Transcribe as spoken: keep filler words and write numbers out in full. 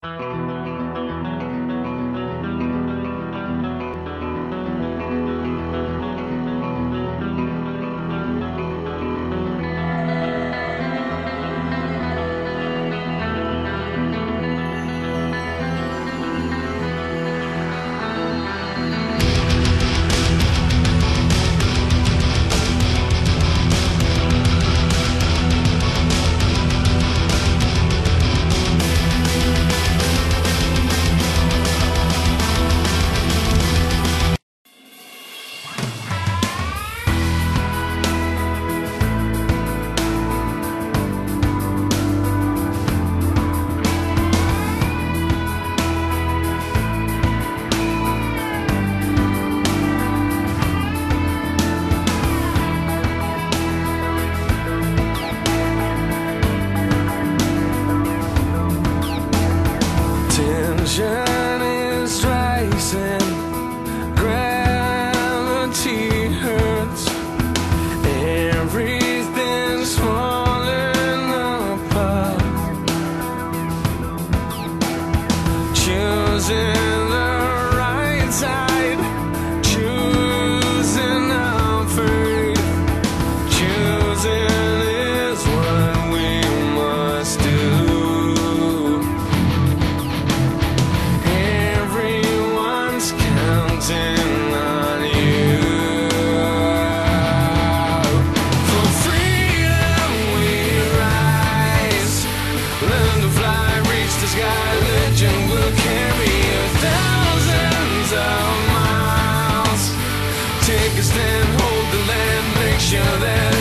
Tension is rising, gravity hurts, everything's falling apart. Choosing the right side, choosing our faith, choosing is what we must do. Counting on you. For freedom we rise, learn to fly, reach the sky. Legend will carry you thousands of miles. Take a stand, hold the land, make sure that